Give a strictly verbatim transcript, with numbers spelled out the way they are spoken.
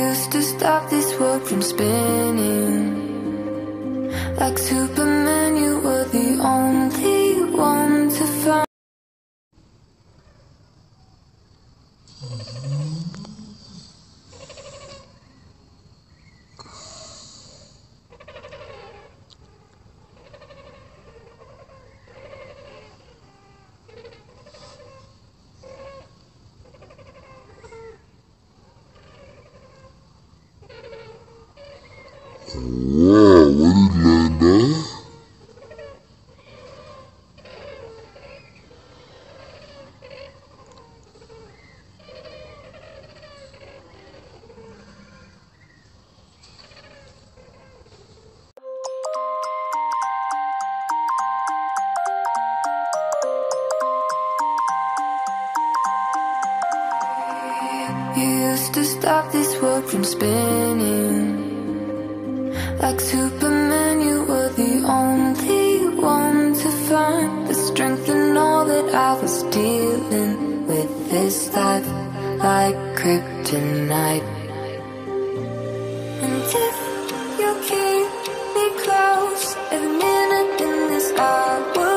used to stop this world from spinning. Like Superman, you were the only one to find. Wow, what did Linda? You used to stop this world from spinning. Like Superman, you were the only one to find the strength in all that I was dealing with this life, like kryptonite. And if you keep me close, every minute in this hour